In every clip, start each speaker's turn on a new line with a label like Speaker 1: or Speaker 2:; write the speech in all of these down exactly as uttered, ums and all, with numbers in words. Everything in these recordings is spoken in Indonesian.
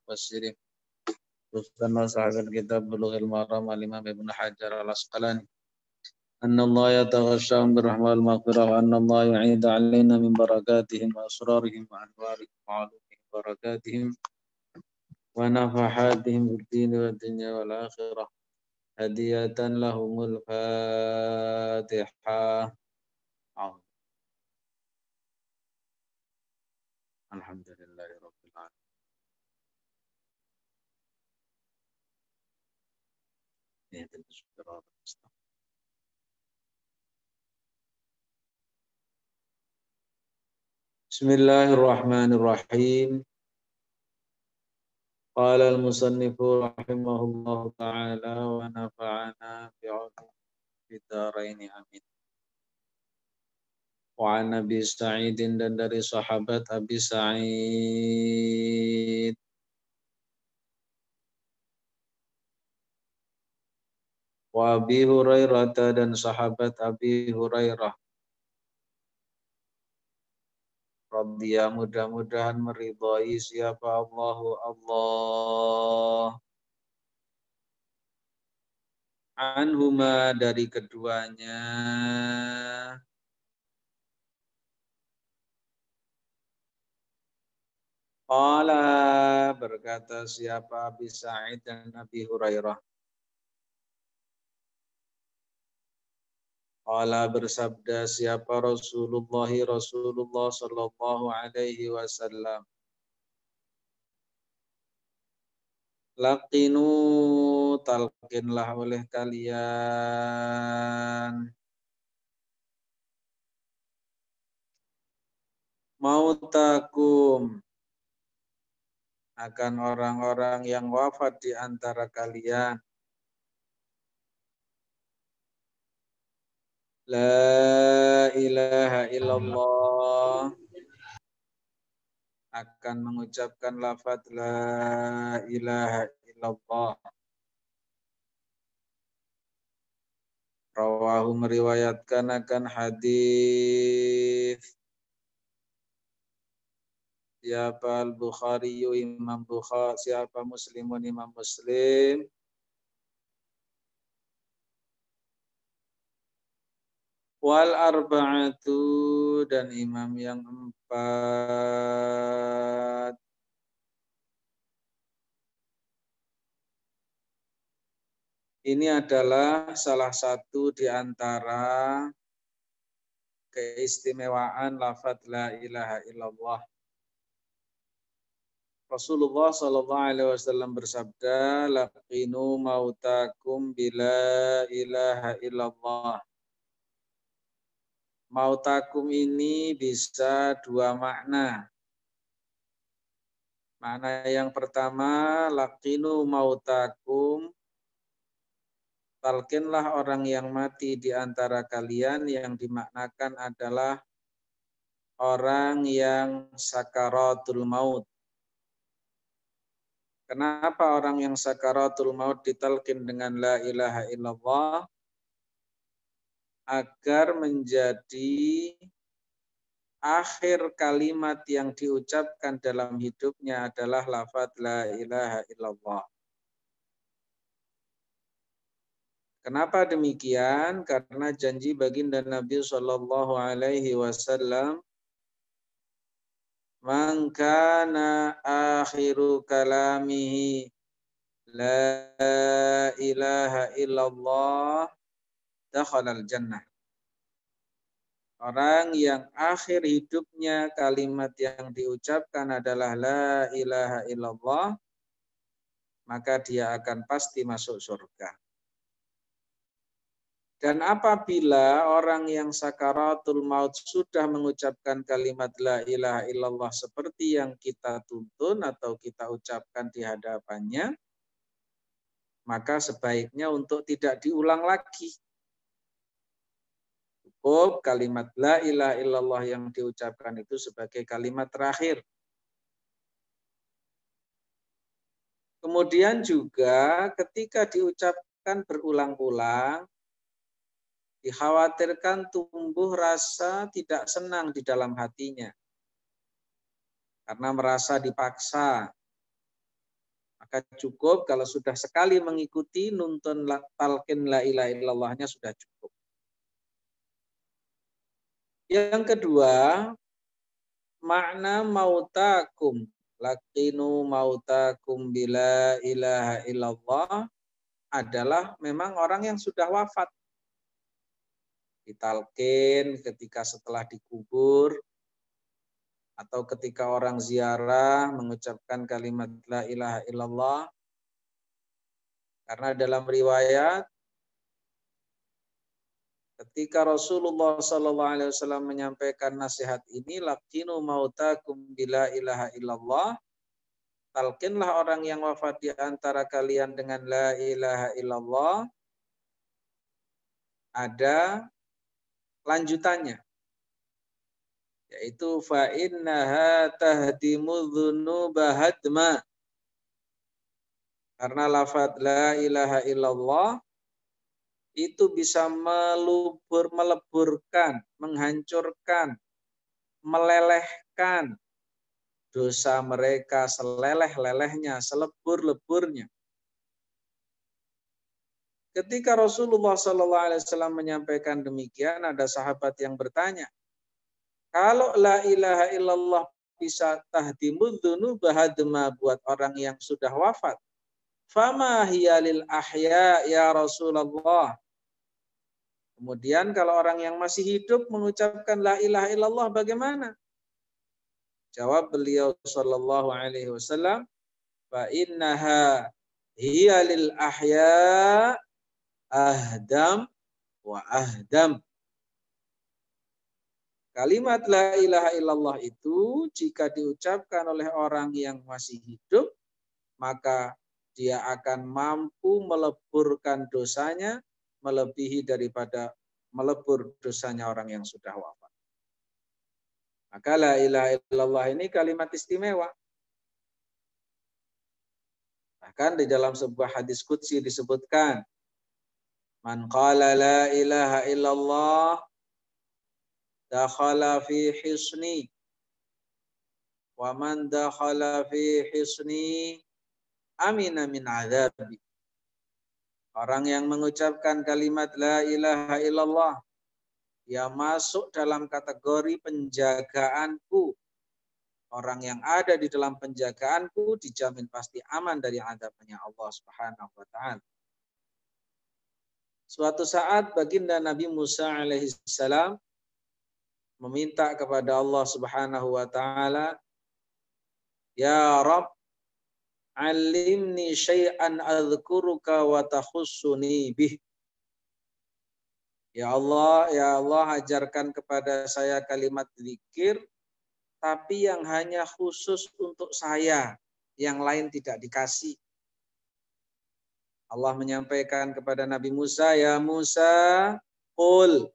Speaker 1: mufassirin. Teruskan masahabat kitab Bulughul Maram al-Imam Ibnu Hajar al-Asqalani. Anna Allah yataghashshahum birrahmah wal-maghfirah wa anna Allah yu'idu 'alaina min barakatihim wa asrarihim wa anwarihim wa 'ulumihim wa barakatihim wa nafahatihim fid-din wa dunya wal akhirah. Hadiyatan lahumul Fatihah. Alhamdulillahi rabbil alamin. Bismillahirrahmanirrahim. Qala al-musannifu rahimahullahu ta'ala wa nafa'ana bi'ulum bidaraini amin. Wa an Abi Sa'id dan dari sahabat Abi Sa'id wa Abi Hurairah dan sahabat Abi Hurairah radhiya mudah-mudahan meridhai siapa Allahu Allah anhuma dari keduanya. Qala berkata siapa Abi Sa'id dan Abi Hurairah. Qala bersabda siapa Rasulullah Rasulullah sallallahu alaihi wasallam. Laqinu talqinlah oleh kalian mautakum akan orang-orang yang wafat di antara kalian. La ilaha illallah akan mengucapkan lafaz la ilaha illallah. Rawahu meriwayatkan akan hadis siapa Al-Bukhari Imam Bukhari, siapa Muslimun Imam Muslim, wal arba'atu dan imam yang empat. Ini adalah salah satu di antara keistimewaan lafaz la ilaha illallah. Rasulullah sallallahu alaihi wasallam bersabda, laqinu mautakum bila ilaha illallah. Mautakum ini bisa dua makna. Makna yang pertama, laqinu mautakum, talqinlah orang yang mati di antara kalian, yang dimaknakan adalah orang yang sakaratul maut. Kenapa orang yang sakaratul maut ditalqin dengan la ilaha illallah? Agar menjadi akhir kalimat yang diucapkan dalam hidupnya adalah lafaz la ilaha illallah. Kenapa demikian? Karena janji baginda Nabi Shallallahu Alaihi Wasallam, man kana akhiru kalamihi la ilaha illallah dakhalal jannah. Orang yang akhir hidupnya kalimat yang diucapkan adalah la ilaha illallah, maka dia akan pasti masuk surga. Dan apabila orang yang sakaratul maut sudah mengucapkan kalimat la ilaha illallah seperti yang kita tuntun atau kita ucapkan di hadapannya, maka sebaiknya untuk tidak diulang lagi. Cukup kalimat la ilaha illallah yang diucapkan itu sebagai kalimat terakhir. Kemudian juga ketika diucapkan berulang-ulang, dikhawatirkan tumbuh rasa tidak senang di dalam hatinya. Karena merasa dipaksa. maka cukup kalau sudah sekali mengikuti nuntun talqin la ilaha illallahnya sudah cukup. Yang kedua, makna mautakum, laqinu mautakum bila ilaha illallah adalah memang orang yang sudah wafat. Ditalqin ketika setelah dikubur, atau ketika orang ziarah mengucapkan kalimat la ilaha illallah. Karena dalam riwayat ketika Rasulullah shallallahu alaihi wasallam menyampaikan nasihat ini, laqinu mautakum bila ilaha illallah, talqinlah orang yang wafat di antara kalian dengan la ilaha illallah. Ada lanjutannya, yaitu fa innaha tahdimu dzunuba hadma. Karena lafaz la ilaha illallah itu bisa melubur, meleburkan, menghancurkan, melelehkan dosa mereka seleleh-lelehnya, selebur-leburnya. Ketika Rasulullah shallallahu alaihi wasallam menyampaikan demikian, ada sahabat yang bertanya, kalau la ilaha illallah bisa tahdimud dzunuba hadma buat orang yang sudah wafat, fama hiya lil ahya ya Rasulullah. Kemudian kalau orang yang masih hidup mengucapkan la ilaha illallah bagaimana? Jawab beliau sallallahu alaihi wasallam, fa innaha hiya lil ahya ahdam wa ahdam. Kalimat la ilaha illallah itu jika diucapkan oleh orang yang masih hidup, maka dia akan mampu meleburkan dosanya melebihi daripada melebur dosanya orang yang sudah wafat. Maka la ilaha illallah ini kalimat istimewa. Bahkan di dalam sebuah hadis qudsi disebutkan, man qala la ilaha illallah dakhala fi hisni wa man dakhala fi hisni amina min adzabi. Orang yang mengucapkan kalimat la ilaha illallah, dia masuk dalam kategori penjagaanku. Orang yang ada di dalam penjagaanku dijamin pasti aman dari azabnya Allah Subhanahu wa taala. Suatu saat baginda Nabi Musa alaihissalam meminta kepada Allah Subhanahu wa taala, ya Rabb, alimni syai'an adzkuruka wa takhussuni bih. Ya Allah, ya Allah, ajarkan kepada saya kalimat zikir, tapi yang hanya khusus untuk saya, yang lain tidak dikasih. Allah menyampaikan kepada Nabi Musa, ya Musa, qul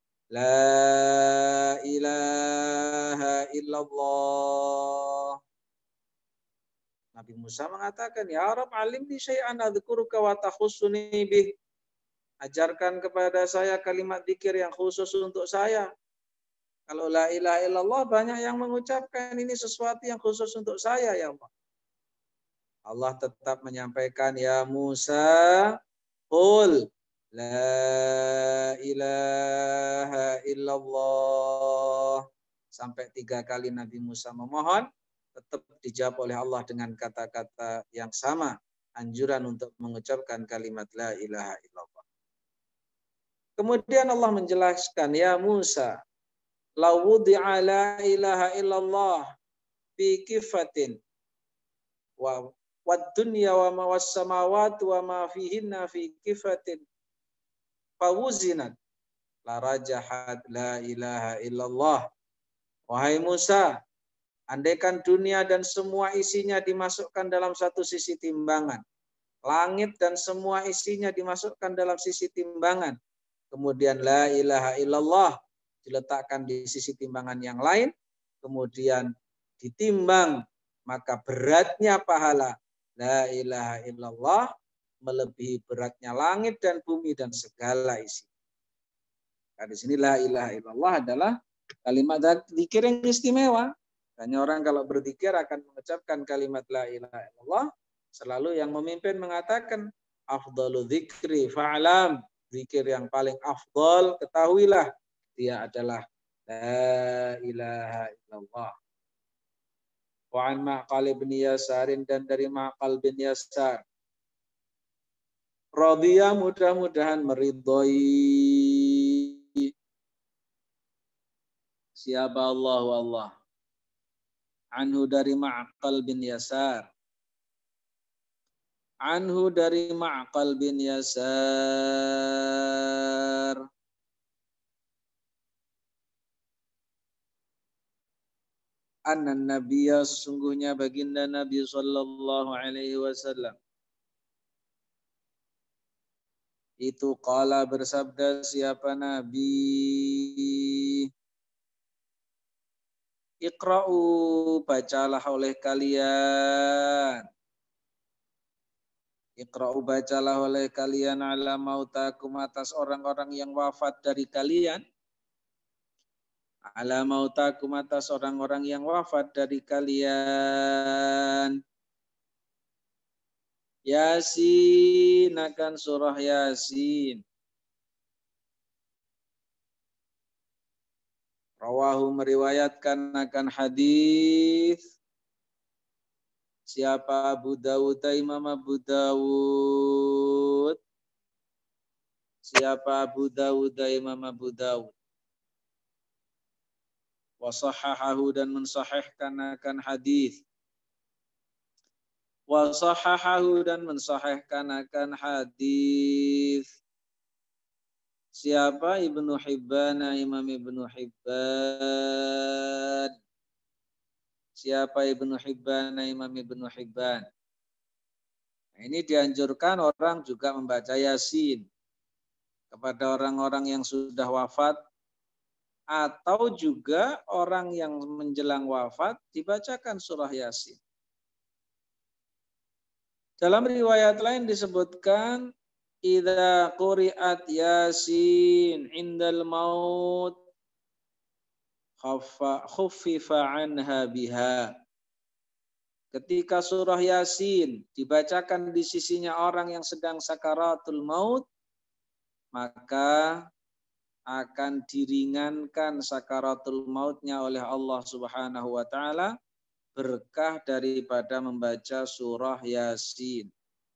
Speaker 1: la ilaha illallah. Nabi Musa mengatakan, ya Rabb, alimni syai'an adzkuruka wa takhussuni bih. Ajarkan kepada saya kalimat zikir yang khusus untuk saya. Kalau la ilaha illallah banyak yang mengucapkan ini sesuatu yang khusus untuk saya, ya Allah. Allah tetap menyampaikan, ya Musa, qul la ilaha illallah. Sampai tiga kali Nabi Musa memohon, tetap dijawab oleh Allah dengan kata-kata yang sama, anjuran untuk mengucapkan kalimat la ilaha illallah. Kemudian Allah menjelaskan, ya Musa, law wudi'a la ilaha illallah fi kifatin wa wad dunya wa ma was samawati wa ma fihinna fi kifatin fawuzinat la rajahat la ilaha illallah. Wahai Musa, andaikan dunia dan semua isinya dimasukkan dalam satu sisi timbangan, langit dan semua isinya dimasukkan dalam sisi timbangan, kemudian la ilaha illallah diletakkan di sisi timbangan yang lain, kemudian ditimbang, maka beratnya pahala la ilaha illallah melebihi beratnya langit dan bumi dan segala isi. Nah, di sini la ilaha illallah adalah kalimat zikir yang istimewa. Hanya orang kalau berzikir akan mengucapkan kalimat la ilaha illallah Selalu yang memimpin mengatakan afdalu dzikri fa'lam, zikir yang paling afdal ketahuilah dia adalah la ilaha illallah. Wa an Ma'qal bin Yasarin, dan dari Ma'qal bin Yasar, radhiya mudah-mudahan meridhoi siapa Allah Allah, anhu dari Ma'qal bin Yasar, anhu dari Ma'qal bin Yasar, anna nabiyya, sesungguhnya baginda Nabi sallallahu alaihi wasallam itu qala bersabda, siapa Nabi, Iqra'u, bacalah oleh kalian, Iqra'u, bacalah oleh kalian, ala mautakum, atas orang-orang yang wafat dari kalian, ala mautakum, atas orang-orang yang wafat dari kalian, Yasin, akan surah Yasin. Rawahu, meriwayatkan akan hadis siapa Abu Dawud, Imam Abu Dawud, siapa Abu Dawud, Imam Abu Dawud. Wa sahahahu, dan mensahihkan akan hadis. Wa sahahahu, dan mensahihkan akan hadis siapa Ibnu Hibban, Imam Ibnu Hibban. Siapa Ibnu Hibban, Imam Ibnu Hibban. Nah, ini dianjurkan orang juga membaca Yasin kepada orang-orang yang sudah wafat, atau juga orang yang menjelang wafat dibacakan surah Yasin. Dalam riwayat lain disebutkan, idza quri'at Yasin indal maut khuffifa anha biha. Ketika surah Yasin dibacakan di sisinya orang yang sedang sakaratul maut, maka akan diringankan sakaratul mautnya oleh Allah Subhanahu wa taala berkah daripada membaca surah Yasin.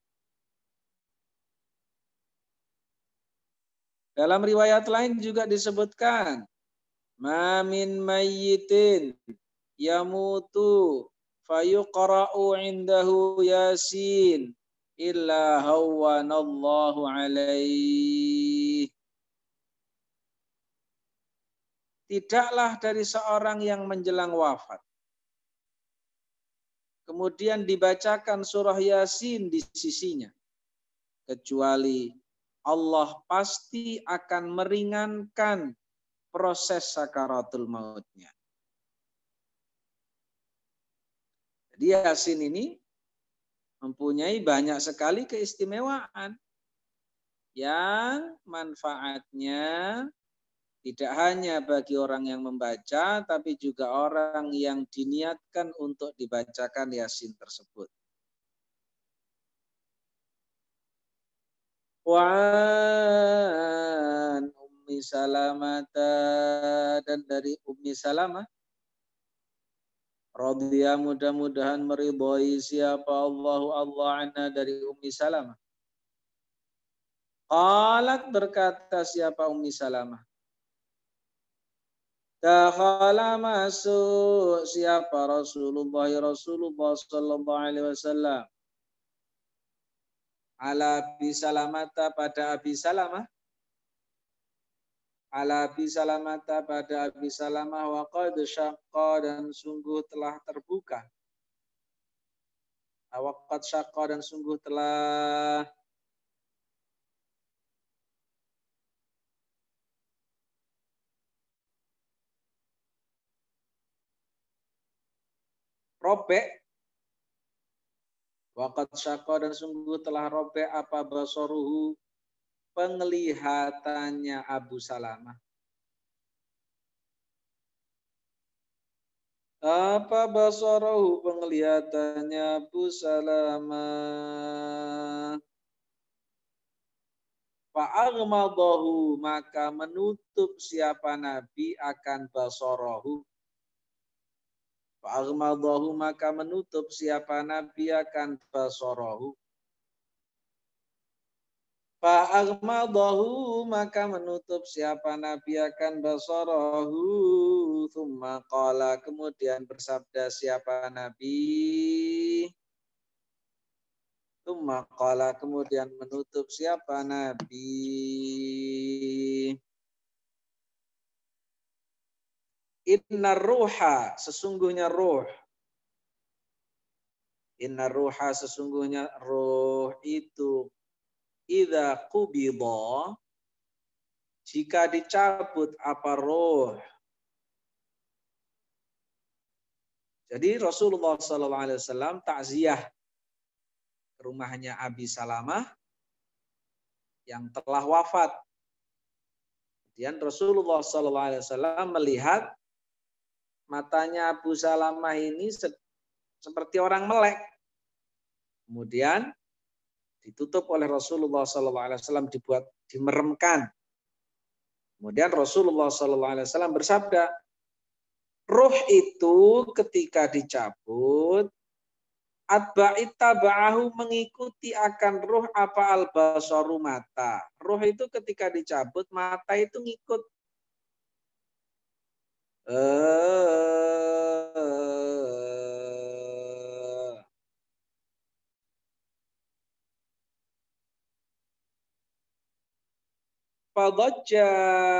Speaker 1: Dalam riwayat lain juga disebutkan, ma min mayyitin yamutu fayuqra'u indahu Yasin illa hawwanallahu alaihi. Tidaklah dari seorang yang menjelang wafat kemudian dibacakan surah Yasin di sisinya, kecuali Allah pasti akan meringankan proses sakaratul mautnya. Jadi Yasin ini mempunyai banyak sekali keistimewaan yang manfaatnya tidak hanya bagi orang yang membaca, tapi juga orang yang diniatkan untuk dibacakan Yasin tersebut. Wa'an Ummi Salamah, dan dari Ummi Salamah, radhiya mudah-mudahan meridhoi siapa Allahu Allah anha, dari Ummi Salamah. Qalat, berkata siapa Ummi Salamah, dakhala masuk siapa Rasulullah Rasulullah sallallahu alaihi wasallam ala Abi Salamata, pada Abi Salamah, ala Abi Salamata, pada Abi Salamah, wa qad syaqqa, dan sungguh telah terbuka, wa qad syaqqa, dan sungguh telah robek, wa qad syaqqa, dan sungguh telah robek apa basaruhu, penglihatannya Abu Salamah. Apa basarahu penglihatannya Abu Salamah. Fa'aghmadahu maka menutup siapa Nabi akan basarahu. Fa'aghmadahu maka menutup siapa Nabi akan basarahu. Fa'aghmadahu maka menutup siapa Nabi akan basarahu. Thumma qala kemudian bersabda siapa Nabi. Thumma qala kemudian menutup siapa Nabi. Inna ruha sesungguhnya ruh. Inna ruha sesungguhnya ruh itu idza qubida jika dicabut apa roh. Jadi Rasulullah shallallahu alaihi wasallam takziah ke rumahnya Abi Salamah yang telah wafat. Kemudian Rasulullah shallallahu alaihi wasallam melihat matanya Abu Salamah ini seperti orang melek. Kemudian ditutup oleh Rasulullah shallallahu alaihi wasallam, dibuat dimeremkan. Kemudian Rasulullah shallallahu alaihi wasallam bersabda, ruh itu ketika dicabut, atba'it taba'ahu mengikuti akan ruh apa al-basaru mata. Ruh itu ketika dicabut, mata itu ngikut. Fadajja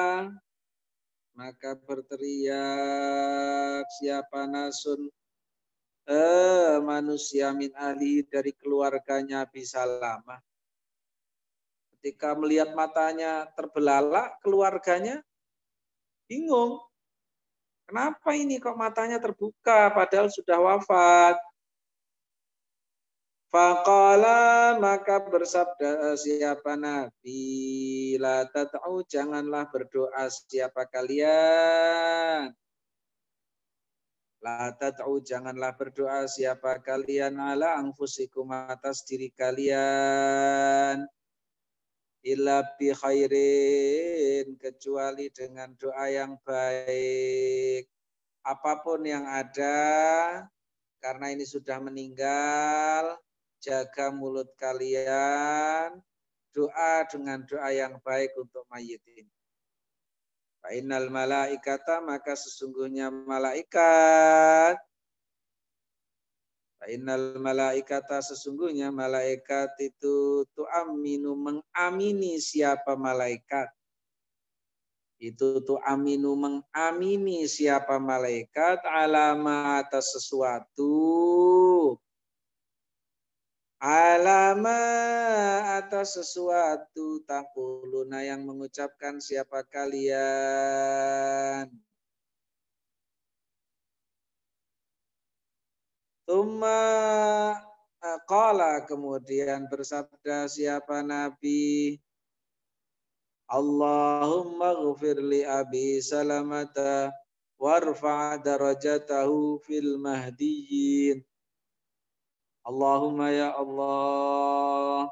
Speaker 1: maka berteriak siapa nasun eh, manusia min ahli dari keluarganya Abi Salamah. Ketika melihat matanya terbelalak, keluarganya bingung. Kenapa ini kok matanya terbuka padahal sudah wafat? Faqala maka bersabda siapa Nabi, la tat'u janganlah berdoa siapa kalian. La tat'u janganlah berdoa siapa kalian ala anfusikum atas diri kalian. Illa bi khairin kecuali dengan doa yang baik. Apapun yang ada karena ini sudah meninggal, jaga mulut kalian, doa dengan doa yang baik untuk mayit ini. Fa'innal malaikata maka sesungguhnya malaikat. Fa'innal malaikata sesungguhnya malaikat itu tu'aminu mengamini siapa malaikat. Itu tu'aminu mengamini siapa malaikat alama atas sesuatu. Alama atas sesuatu taquluna yang mengucapkan siapa kalian. Tsumma qala kemudian bersabda siapa Nabi. Allahumma ghfir li Abi Salamata warfa' darajatahu fil mahdiyyin. Allahumma ya Allah.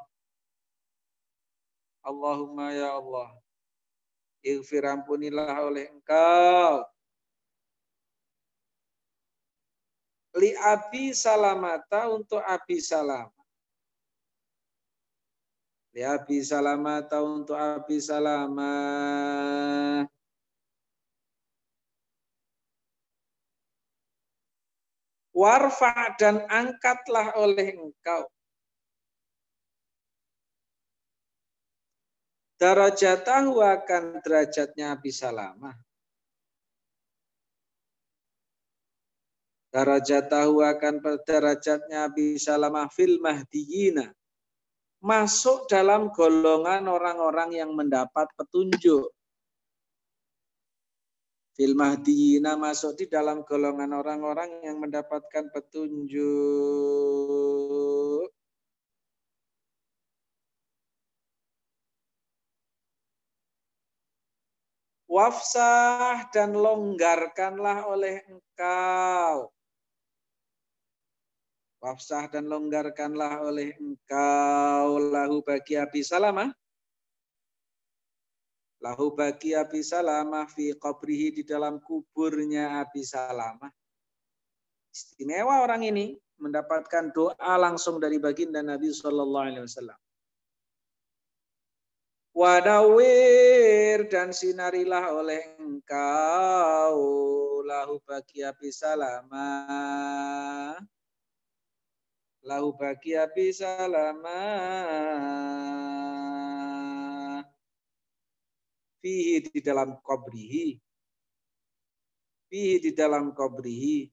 Speaker 1: Allahumma ya Allah. Ighfir ampunilah oleh Engkau. Li Abi Salamata untuk Abi Salamah. Li Abi Salamata untuk Abi Salamah. Warfa dan angkatlah oleh Engkau. Darajatahu akan derajatnya Abi Salamah. Darajatahu akan derajatnya Abi Salamah fil mahdiyina. Masuk dalam golongan orang-orang yang mendapat petunjuk. Fil mahdiyina masuk di dalam golongan orang-orang yang mendapatkan petunjuk. Wafsah dan longgarkanlah oleh engkau. Wafsah dan longgarkanlah oleh engkau lahu bagi Abi Salamah. Lahu bagi Abi Salamah fi qabrihi di dalam kuburnya Abi Salamah. Istimewa orang ini mendapatkan doa langsung dari baginda Nabi Shallallahu Alaihi Wasallam. Wadawir dan sinarilah oleh engkau lahu bagi Abi Salamah. Lahu bagi Abi Salamah. Fihi di dalam qabrihi. Fihi di dalam qabrihi.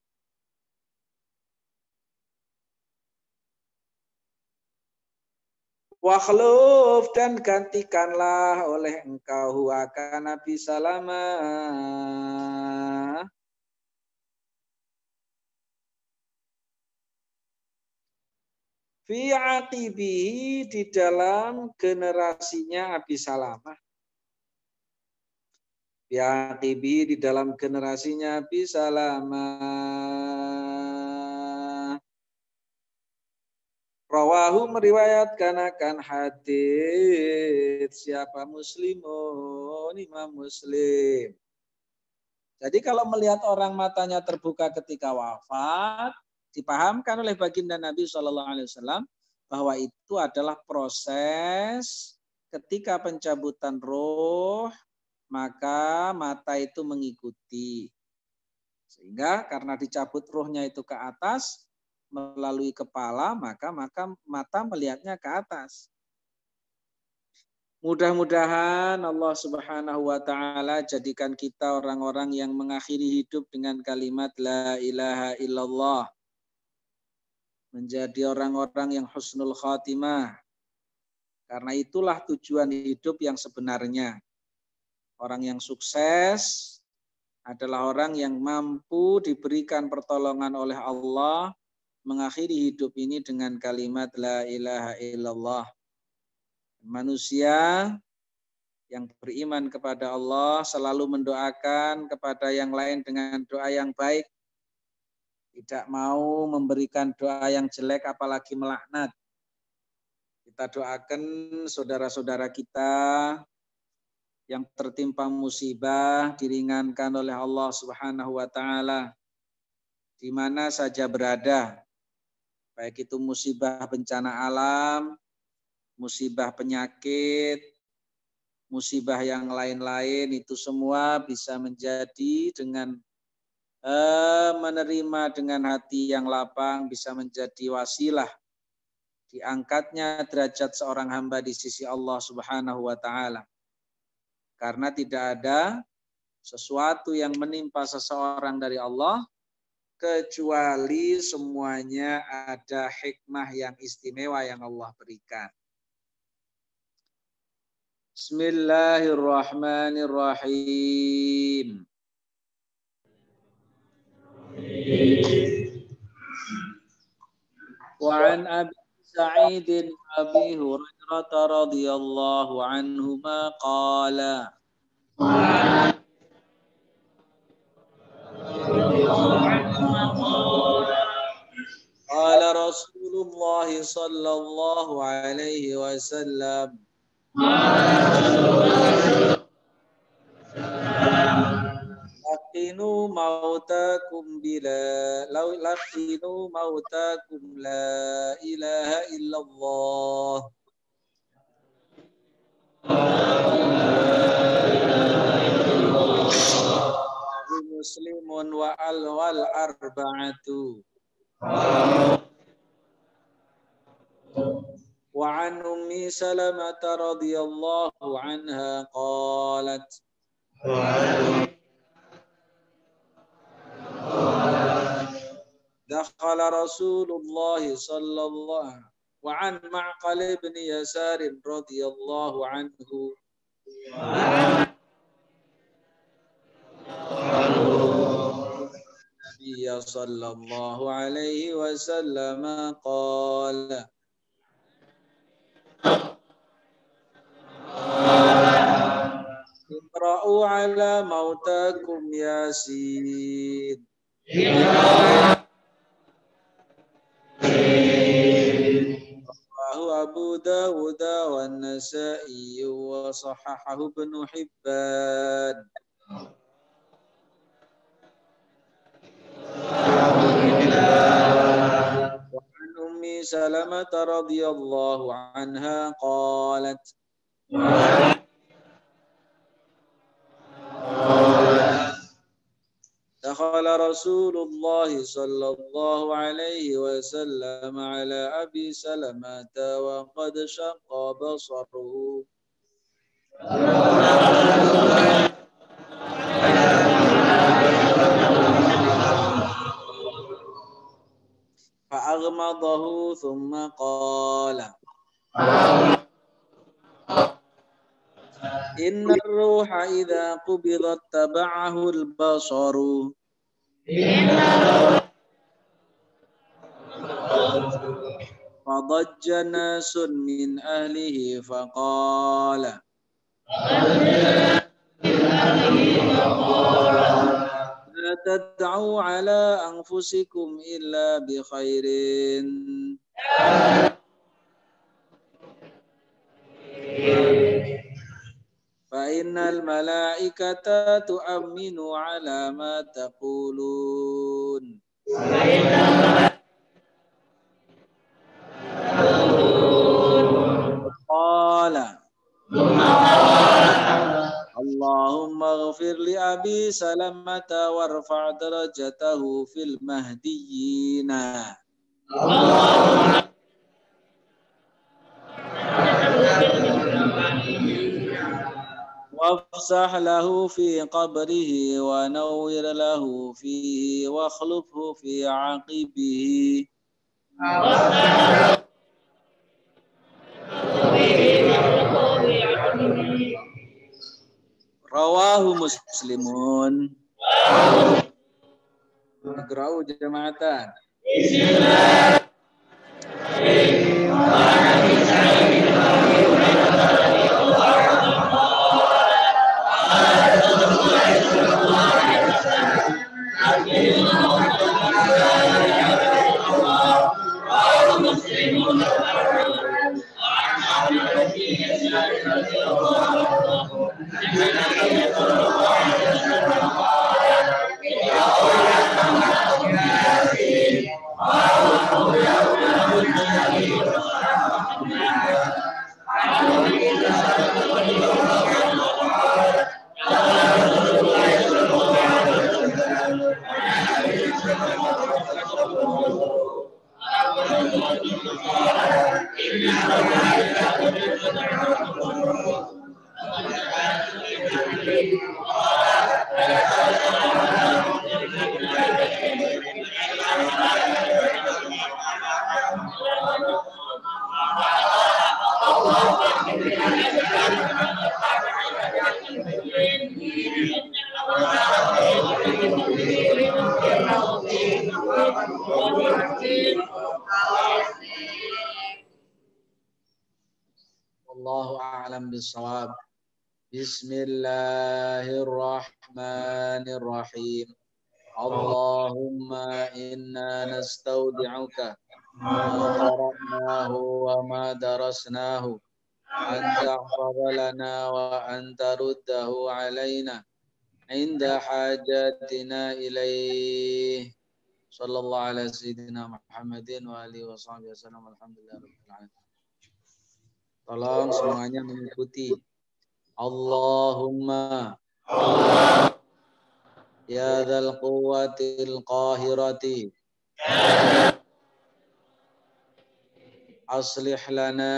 Speaker 1: Wakhluf dan gantikanlah oleh engkau akan Nabi Salamah. Fi aqibihi di dalam generasinya Abi Salamah. Fi aqibihi di dalam generasinya Abi Salamah. Rawahu meriwayatkan akan hadis siapa Muslimun, Imam Muslim. Jadi kalau melihat orang matanya terbuka ketika wafat, dipahamkan oleh baginda Nabi Shallallahu Alaihi Wasallam bahwa itu adalah proses ketika pencabutan roh, maka mata itu mengikuti. Sehingga karena dicabut rohnya itu ke atas, melalui kepala, maka maka mata melihatnya ke atas. Mudah-mudahan Allah Subhanahu wa taala jadikan kita orang-orang yang mengakhiri hidup dengan kalimat la ilaha illallah. Menjadi orang-orang yang husnul khatimah. Karena itulah tujuan hidup yang sebenarnya. Orang yang sukses adalah orang yang mampu diberikan pertolongan oleh Allah mengakhiri hidup ini dengan kalimat la ilaha illallah. Manusia yang beriman kepada Allah selalu mendoakan kepada yang lain dengan doa yang baik. Tidak mau memberikan doa yang jelek apalagi melaknat. Kita doakan saudara-saudara kita yang tertimpa musibah diringankan oleh Allah Subhanahu wa taala di mana saja berada. Baik itu musibah bencana alam, musibah penyakit, musibah yang lain-lain, itu semua bisa menjadi dengan eh, menerima dengan hati yang lapang, bisa menjadi wasilah diangkatnya derajat seorang hamba di sisi Allah Subhanahu wa taala. Karena tidak ada sesuatu yang menimpa seseorang dari Allah kecuali semuanya ada hikmah yang istimewa yang Allah berikan. Bismillahirrahmanirrahim. Wa an Abi Sa'id Abi Hurairah radhiyallahu anhu ma qala. Qala Rasulullah sallallahu alaihi wasallam Laqinu mautakum bila law laqinu mautakum la ilaha illallah Muslimun wa al wal arba'atu wa an ummi Salamah radhiyallahu anha qalat dakhala Rasulullah sallallahu wa an Ma'qal ibn Yasar radhiyallahu anhu Nabi sallallahu alaihi wasallam qala Iqra'u ala mautakum Yasin. Rawahu Abu Dawud wa Nasa'i wa sahahahu Ibnu Hibban. Wa an Ummi Salamah radhiyallahu anha qalat Dakhala Rasulullah sallallahu alaihi wasallam ala Abi Salamah wa qad shaqqa basaruhu. Fa'aghmadahu thumma qala Inna ruha idha qubidat taba'ahu al-basaru. Fadajja nasun min ahlihi faqala La tad'u ala anfusikum illa bi khairin. فإن الملائكة تؤمن على ما تقولون قال اللهم اغفر لأبي سلمة وارفع درجته في المهديين وافسح له في قبره ونور له فيه واخلفه في عقبه Rawahu Muslimun. Iqra'u jama'atan. Bismillah. Wallahu a'lam bishawab. Bismillahirrahmanirrahim. Allahumma inna nastaudi'uka ma qara'nahu wa ma darasnahu anta hafadhalana wa anta ruddahu alaina inda hajatina ilaih. Sallallahu ala sayyidina Muhammadin wa alihi wa sahbihi wasallam. Alhamdulillah rabbil alamin. Tolong semuanya mengikuti. Allahumma Allah. Ya dzal quwwatil qahirati aslih lana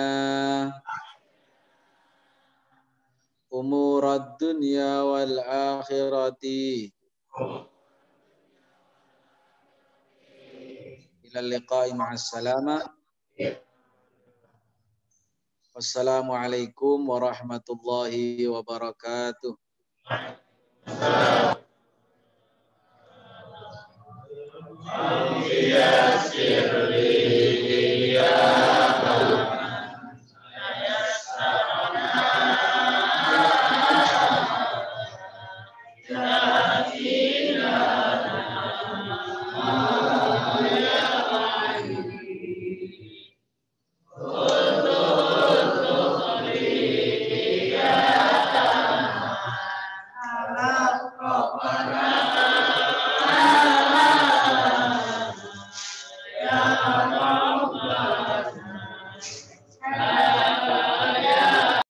Speaker 1: umurad dunya wal akhirati ila liqa'i ma'as salama. Wassalamualaikum warahmatullahi wabarakatuh. Yasin.